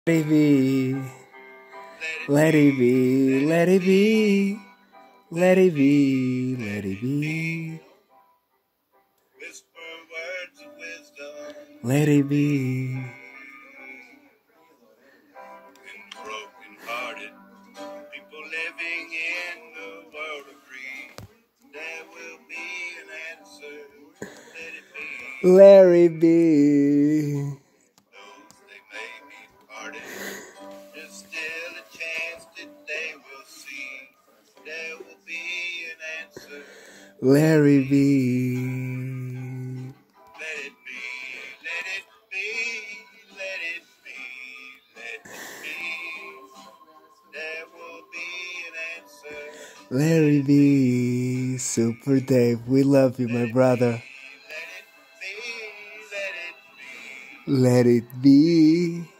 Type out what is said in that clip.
Let it be, let it be, let it be, let it be, let it be. Whisper words of wisdom. Let it be. And broken-hearted people living in the world agree there will be an answer. Let it be. Let it be. Those they may be parted, there's still a chance that they will see. There will be an answer. Let it be. Let it be. Let it be. Let it be. Let it be. There will be an answer. Let it be. Super Dave, we love you, my brother. Let it be. Let it be. Let it be.